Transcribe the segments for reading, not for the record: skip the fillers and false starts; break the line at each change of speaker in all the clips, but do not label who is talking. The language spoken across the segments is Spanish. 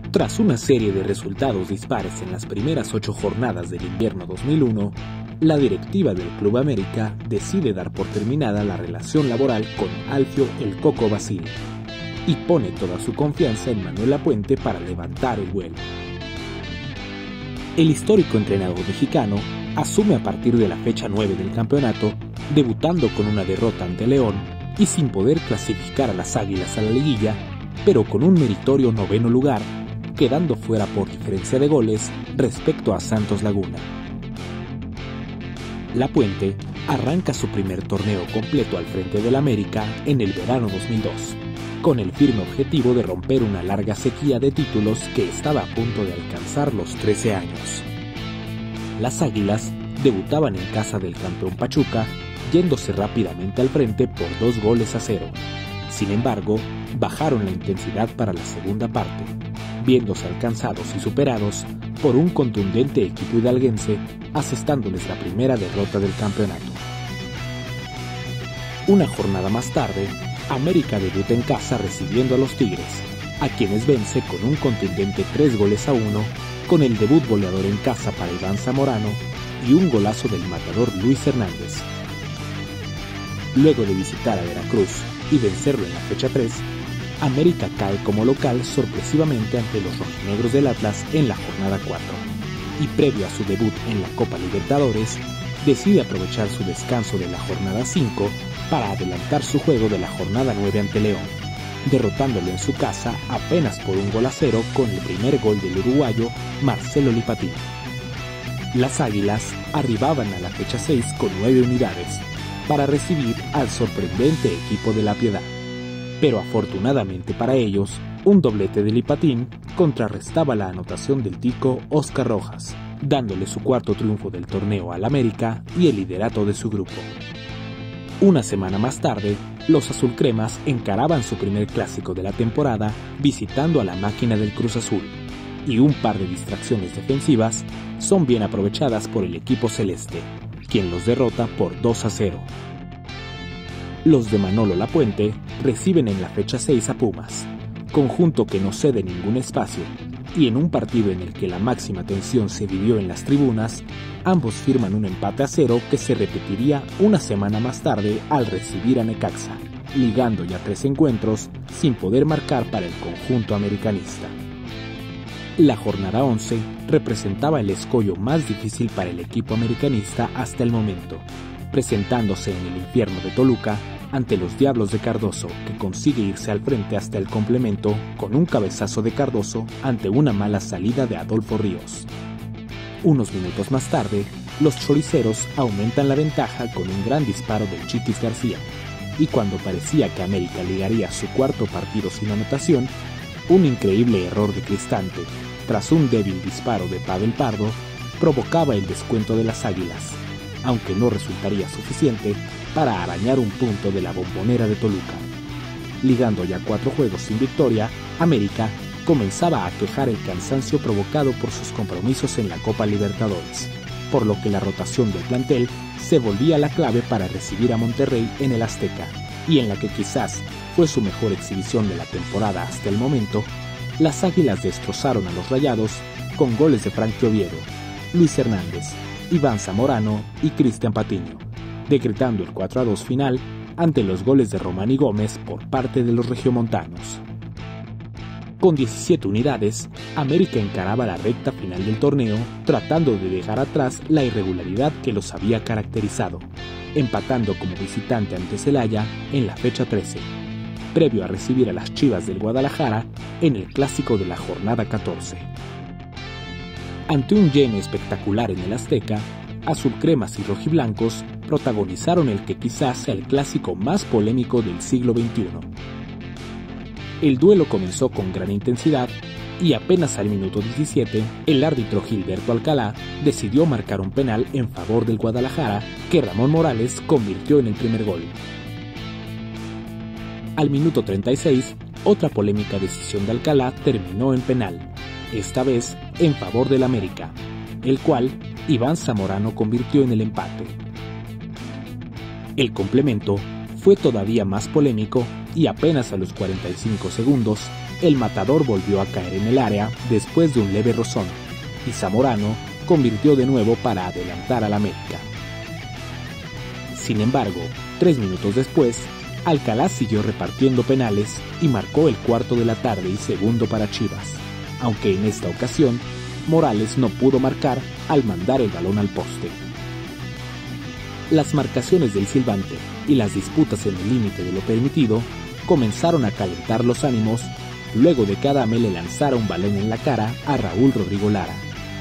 Tras una serie de resultados dispares en las primeras 8 jornadas del invierno 2001, la directiva del Club América decide dar por terminada la relación laboral con Alfio El Coco Basile y pone toda su confianza en Manuel Lapuente para levantar el vuelo. El histórico entrenador mexicano asume a partir de la fecha 9 del campeonato, debutando con una derrota ante León y sin poder clasificar a las Águilas a la liguilla, pero con un meritorio 9º lugar, quedando fuera por diferencia de goles respecto a Santos Laguna. Lapuente arranca su primer torneo completo al frente del América en el verano 2002, con el firme objetivo de romper una larga sequía de títulos que estaba a punto de alcanzar los 13 años. Las Águilas debutaban en casa del campeón Pachuca, yéndose rápidamente al frente por 2-0. Sin embargo, bajaron la intensidad para la segunda parte, viéndose alcanzados y superados por un contundente equipo hidalguense, asestándoles la primera derrota del campeonato. Una jornada más tarde, América debuta en casa recibiendo a los Tigres, a quienes vence con un contundente 3-1, con el debut goleador en casa para Iván Zamorano y un golazo del matador Luis Hernández. Luego de visitar a Veracruz y vencerlo en la fecha 3, América cae como local sorpresivamente ante los rojinegros del Atlas en la jornada 4, y previo a su debut en la Copa Libertadores, decide aprovechar su descanso de la jornada 5 para adelantar su juego de la jornada 9 ante León, derrotándolo en su casa apenas por 1-0 con el primer gol del uruguayo Marcelo Lipatín. Las Águilas arribaban a la fecha 6 con 9 unidades, para recibir al sorprendente equipo de La Piedad. Pero afortunadamente para ellos, un doblete de Lipatín contrarrestaba la anotación del tico Óscar Rojas, dándole su cuarto triunfo del torneo al América y el liderato de su grupo. Una semana más tarde, los azulcremas encaraban su primer clásico de la temporada visitando a la máquina del Cruz Azul, y un par de distracciones defensivas son bien aprovechadas por el equipo celeste, quien los derrota por 2-0. Los de Manolo Lapuente reciben en la fecha 6 a Pumas, conjunto que no cede ningún espacio, y en un partido en el que la máxima tensión se vivió en las tribunas, ambos firman un empate a 0 que se repetiría una semana más tarde al recibir a Necaxa, ligando ya 3 encuentros sin poder marcar para el conjunto americanista. La jornada 11 representaba el escollo más difícil para el equipo americanista hasta el momento, presentándose en el infierno de Toluca ante los Diablos de Cardoso, que consigue irse al frente hasta el complemento con un cabezazo de Cardoso ante una mala salida de Adolfo Ríos. Unos minutos más tarde, los choriceros aumentan la ventaja con un gran disparo del Chiquis García, y cuando parecía que América ligaría su cuarto partido sin anotación, un increíble error de Cristante, tras un débil disparo de Pavel Pardo, provocaba el descuento de las Águilas, aunque no resultaría suficiente para arañar un punto de la Bombonera de Toluca. Ligando ya 4 juegos sin victoria, América comenzaba a quejar el cansancio provocado por sus compromisos en la Copa Libertadores, por lo que la rotación del plantel se volvía la clave para recibir a Monterrey en el Azteca, y en la que quizás fue su mejor exhibición de la temporada hasta el momento. Las Águilas destrozaron a los Rayados con goles de Frankie Oviedo, Luis Hernández, Iván Zamorano y Cristian Patiño, decretando el 4-2 final ante los goles de Román y Gómez por parte de los regiomontanos. Con 17 unidades, América encaraba la recta final del torneo tratando de dejar atrás la irregularidad que los había caracterizado, empatando como visitante ante Celaya en la fecha 13, previo a recibir a las Chivas del Guadalajara en el clásico de la jornada 14. Ante un lleno espectacular en el Azteca, azulcremas y rojiblancos protagonizaron el que quizás sea el clásico más polémico del siglo XXI. El duelo comenzó con gran intensidad y apenas al minuto 17, el árbitro Gilberto Alcalá decidió marcar un penal en favor del Guadalajara que Ramón Morales convirtió en el primer gol. Al minuto 36, otra polémica decisión de Alcalá terminó en penal, esta vez en favor del América, el cual Iván Zamorano convirtió en el empate. El complemento fue todavía más polémico y apenas a los 45 segundos, el Matador volvió a caer en el área después de un leve rozón, y Zamorano convirtió de nuevo para adelantar al América. Sin embargo, 3 minutos después, Alcalá siguió repartiendo penales y marcó el cuarto de la tarde y segundo para Chivas, aunque en esta ocasión Morales no pudo marcar al mandar el balón al poste. Las marcaciones del silbante y las disputas en el límite de lo permitido comenzaron a calentar los ánimos luego de que Adame le lanzara un balón en la cara a Raúl Rodrigo Lara.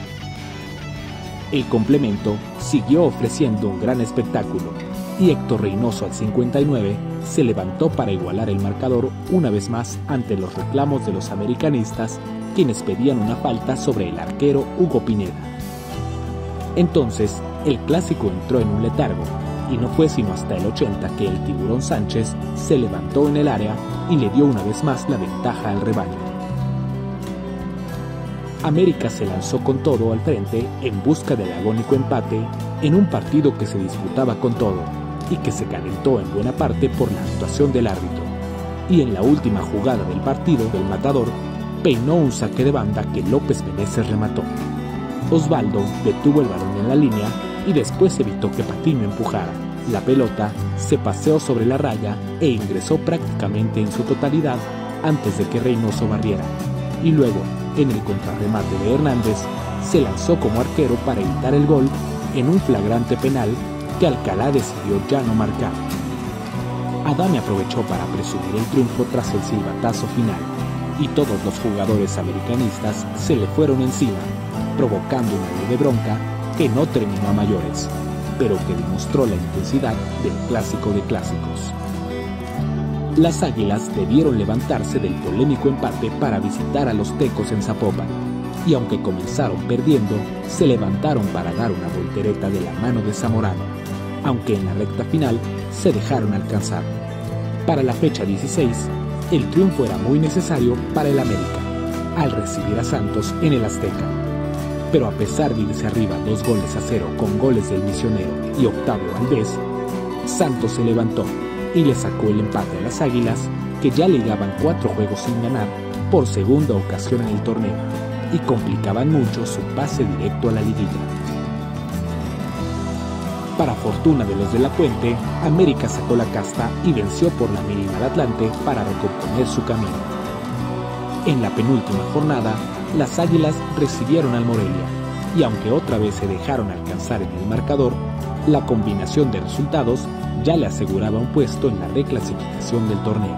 El complemento siguió ofreciendo un gran espectáculo y Héctor Reynoso al 59 se levantó para igualar el marcador una vez más ante los reclamos de los americanistas, quienes pedían una falta sobre el arquero Hugo Pineda. Entonces, el clásico entró en un letargo y no fue sino hasta el 80 que el Tiburón Sánchez se levantó en el área y le dio una vez más la ventaja al rebaño. América se lanzó con todo al frente en busca del agónico empate en un partido que se disputaba con todo y que se calentó en buena parte por la actuación del árbitro. Y en la última jugada del partido, el Matador peinó un saque de banda que López Meneses remató. Osvaldo detuvo el balón en la línea y después evitó que Patiño empujara. La pelota se paseó sobre la raya e ingresó prácticamente en su totalidad antes de que Reynoso barriera. Y luego, en el contrarremate de Hernández, se lanzó como arquero para evitar el gol en un flagrante penal que Alcalá decidió ya no marcar. Adame aprovechó para presumir el triunfo tras el silbatazo final, y todos los jugadores americanistas se le fueron encima, provocando una leve bronca que no terminó a mayores, pero que demostró la intensidad del clásico de clásicos. Las Águilas debieron levantarse del polémico empate para visitar a los Tecos en Zapopan, y aunque comenzaron perdiendo, se levantaron para dar una voltereta de la mano de Zamorano, aunque en la recta final se dejaron alcanzar. Para la fecha 16, el triunfo era muy necesario para el América, al recibir a Santos en el Azteca. Pero a pesar de irse arriba 2-0 con goles del Misionero y Octavio Valdés, Santos se levantó y le sacó el empate a las Águilas, que ya ligaban 4 juegos sin ganar por segunda ocasión en el torneo y complicaban mucho su pase directo a la liguilla. Para fortuna de los de la Puente, América sacó la casta y venció por la mínima al Atlante para recomponer su camino. En la penúltima jornada, las Águilas recibieron al Morelia, y aunque otra vez se dejaron alcanzar en el marcador, la combinación de resultados ya le aseguraba un puesto en la reclasificación del torneo.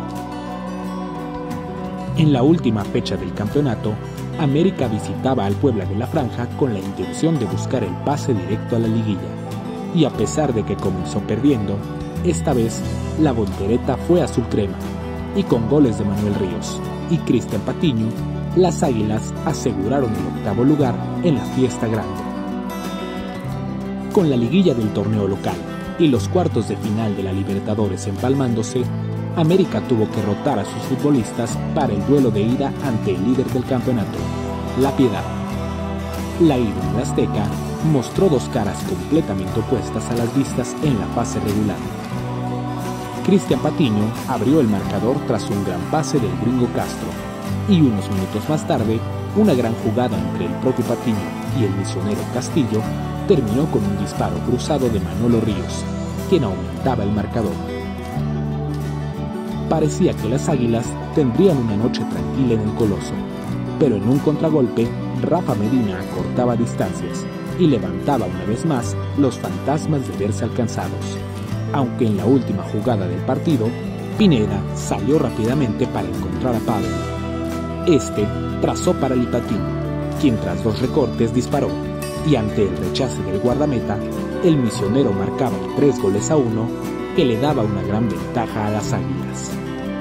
En la última fecha del campeonato, América visitaba al Puebla de la Franja con la intención de buscar el pase directo a la liguilla, y a pesar de que comenzó perdiendo, esta vez la voltereta fue azul crema, y con goles de Manuel Ríos y Cristian Patiño, las Águilas aseguraron el 8º lugar en la fiesta grande. Con la liguilla del torneo local y los cuartos de final de la Libertadores empalmándose, América tuvo que rotar a sus futbolistas para el duelo de ida ante el líder del campeonato, La Piedad. La ida en el Azteca mostró 2 caras completamente opuestas a las vistas en la fase regular. Cristian Patiño abrió el marcador tras un gran pase del Gringo Castro, y unos minutos más tarde, una gran jugada entre el propio Patiño y el misionero Castillo terminó con un disparo cruzado de Manolo Ríos, quien aumentaba el marcador. Parecía que las Águilas tendrían una noche tranquila en el Coloso, pero en un contragolpe, Rafa Medina acortaba distancias y levantaba una vez más los fantasmas de verse alcanzados, aunque en la última jugada del partido, Pineda salió rápidamente para encontrar a Pavel. Este trazó para Lipatín, quien tras 2 recortes disparó, y ante el rechace del guardameta, el misionero marcaba 3-1, que le daba una gran ventaja a las Águilas.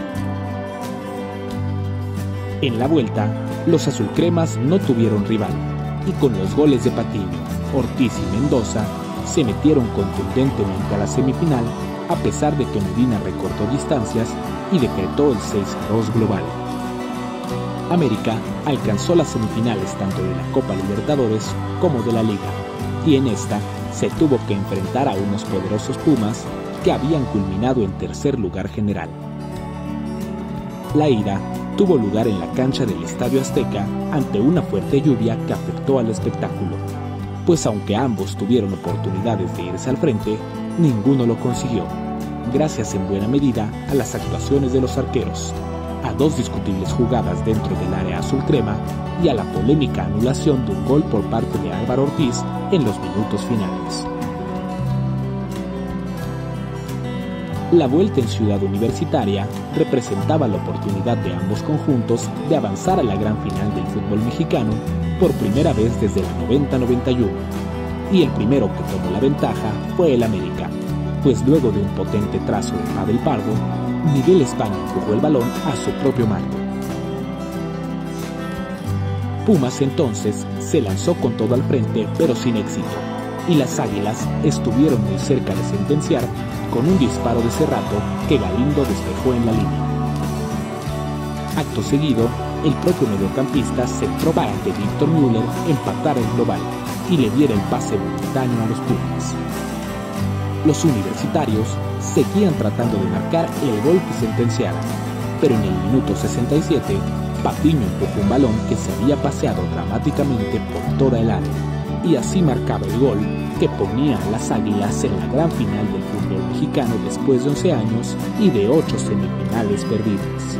En la vuelta, los azulcremas no tuvieron rival, y con los goles de Patiño, Ortiz y Mendoza, se metieron contundentemente a la semifinal, a pesar de que Medina recortó distancias y decretó el 6-2 global. América alcanzó las semifinales tanto de la Copa Libertadores como de la Liga, y en esta se tuvo que enfrentar a unos poderosos Pumas que habían culminado en tercer lugar general. La ida tuvo lugar en la cancha del Estadio Azteca ante una fuerte lluvia que afectó al espectáculo, pues aunque ambos tuvieron oportunidades de irse al frente, ninguno lo consiguió, gracias en buena medida a las actuaciones de los arqueros, a dos discutibles jugadas dentro del área azul crema y a la polémica anulación de un gol por parte de Álvaro Ortiz en los minutos finales. La vuelta en Ciudad Universitaria representaba la oportunidad de ambos conjuntos de avanzar a la gran final del fútbol mexicano por primera vez desde la 90-91, y el primero que tomó la ventaja fue el América, pues luego de un potente trazo de Pavel Pardo, Miguel España empujó el balón a su propio marco. Pumas entonces se lanzó con todo al frente, pero sin éxito, y las Águilas estuvieron muy cerca de sentenciar con un disparo de Cerrato que Galindo despejó en la línea. Acto seguido, el propio mediocampista centró para que Víctor Müller empatara el global y le diera el pase momentáneo a los Pumas. Los universitarios seguían tratando de marcar el gol que sentenciara, pero en el minuto 67, Patiño empujó un balón que se había paseado dramáticamente por toda el área, y así marcaba el gol que ponía a las Águilas en la gran final del fútbol mexicano después de 11 años y de 8 semifinales perdidas.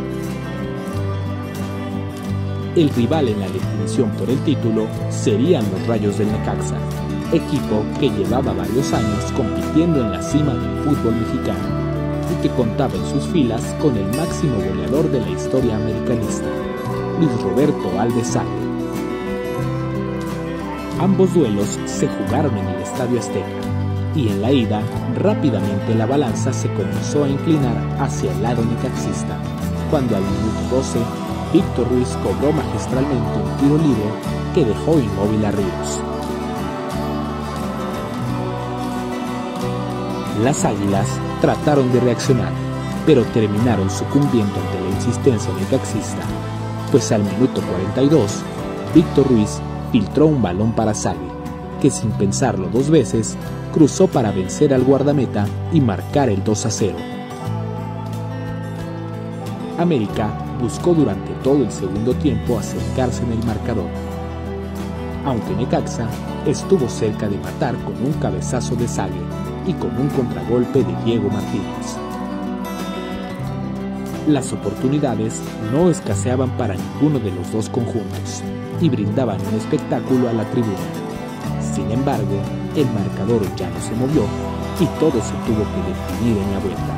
El rival en la definición por el título serían los Rayos del Necaxa, equipo que llevaba varios años compitiendo en la cima del fútbol mexicano y que contaba en sus filas con el máximo goleador de la historia americanista, Luis Roberto Alves Sague. Ambos duelos se jugaron en el Estadio Azteca, y en la ida, rápidamente la balanza se comenzó a inclinar hacia el lado necaxista, cuando al minuto 12, Víctor Ruiz cobró magistralmente un tiro libre que dejó inmóvil a Ríos. Las Águilas trataron de reaccionar, pero terminaron sucumbiendo ante la insistencia necaxista, pues al minuto 42, Víctor Ruiz filtró un balón para Sague, que sin pensarlo dos veces, cruzó para vencer al guardameta y marcar el 2-0. América buscó durante todo el segundo tiempo acercarse en el marcador, aunque Necaxa estuvo cerca de matar con un cabezazo de Sague y con un contragolpe de Diego Martínez. Las oportunidades no escaseaban para ninguno de los dos conjuntos y brindaban un espectáculo a la tribuna. Sin embargo, el marcador ya no se movió y todo se tuvo que definir en la vuelta.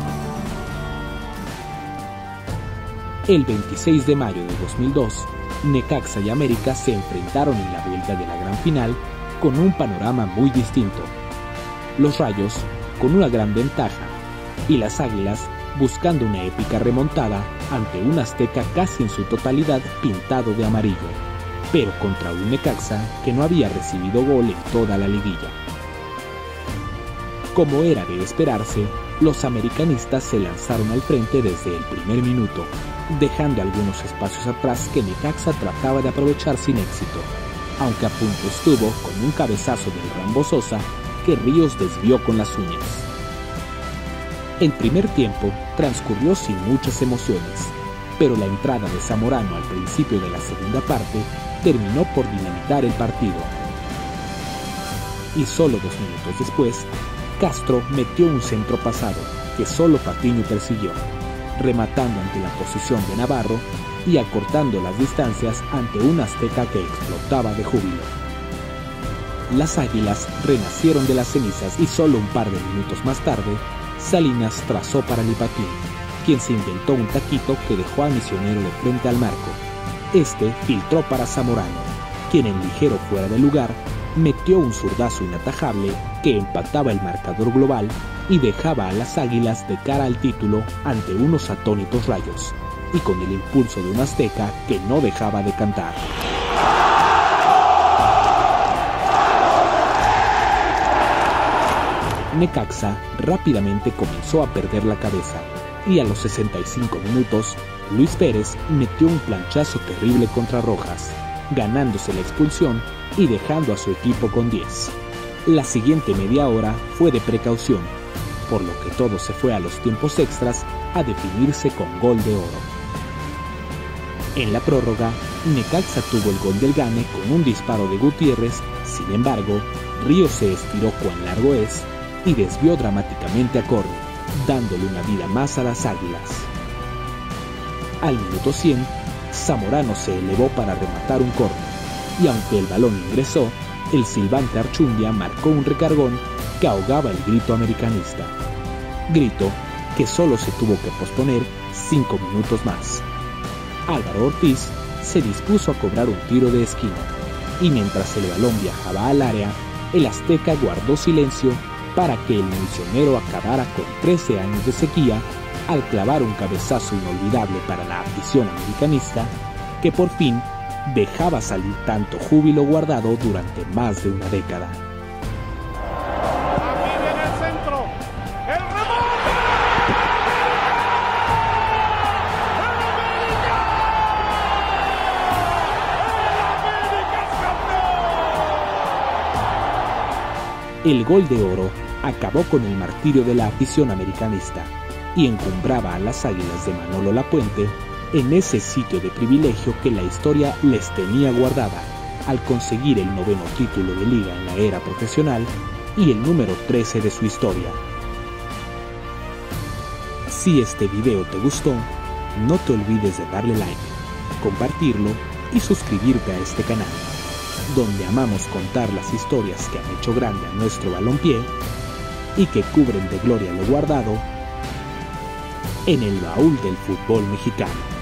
El 26 de mayo de 2002, Necaxa y América se enfrentaron en la vuelta de la gran final con un panorama muy distinto. Los Rayos con una gran ventaja y las Águilas buscando una épica remontada ante un Azteca casi en su totalidad pintado de amarillo, pero contra un Necaxa que no había recibido gol en toda la liguilla. Como era de esperarse, los americanistas se lanzaron al frente desde el primer minuto, dejando algunos espacios atrás que Necaxa trataba de aprovechar sin éxito, aunque a punto estuvo con un cabezazo del Rambo Sosa que Ríos desvió con las uñas. El primer tiempo transcurrió sin muchas emociones, pero la entrada de Zamorano al principio de la segunda parte terminó por dinamitar el partido. Y solo 2 minutos después, Castro metió un centro pasado que solo Patiño persiguió, rematando ante la posición de Navarro y acortando las distancias ante un Azteca que explotaba de júbilo. Las Águilas renacieron de las cenizas y solo un par de minutos más tarde, Salinas trazó para Lipatín, quien se inventó un taquito que dejó al misionero de frente al marco. Este filtró para Zamorano, quien en ligero fuera de lugar metió un zurdazo inatajable que empataba el marcador global y dejaba a las Águilas de cara al título ante unos atónitos Rayos, y con el impulso de un Azteca que no dejaba de cantar. Necaxa rápidamente comenzó a perder la cabeza y a los 65 minutos, Luis Pérez metió un planchazo terrible contra Rojas, ganándose la expulsión y dejando a su equipo con 10. La siguiente media hora fue de precaución, por lo que todo se fue a los tiempos extras a definirse con gol de oro. En la prórroga, Necaxa tuvo el gol del gane con un disparo de Gutiérrez. Sin embargo, Ríos se estiró cuán largo es y desvió dramáticamente a córner, dándole una vida más a las Águilas. Al minuto 100, Zamorano se elevó para rematar un córner, y aunque el balón ingresó, el silbante Archundia marcó un recargón que ahogaba el grito americanista. Grito que solo se tuvo que posponer 5 minutos más. Álvaro Ortiz se dispuso a cobrar un tiro de esquina, y mientras el balón viajaba al área, el azteca guardó silencio para que el misionero acabara con 13 años de sequía al clavar un cabezazo inolvidable para la afición americanista que por fin dejaba salir tanto júbilo guardado durante más de una década.
Aquí viene el centro, el remate.
El gol de oro acabó con el martirio de la afición americanista y encumbraba a las Águilas de Manolo Lapuente en ese sitio de privilegio que la historia les tenía guardada al conseguir el 9º título de liga en la era profesional y el número 13 de su historia. Si este video te gustó, no te olvides de darle like, compartirlo y suscribirte a este canal, donde amamos contar las historias que han hecho grande a nuestro balompié y que cubren de gloria lo guardado en el baúl del fútbol mexicano.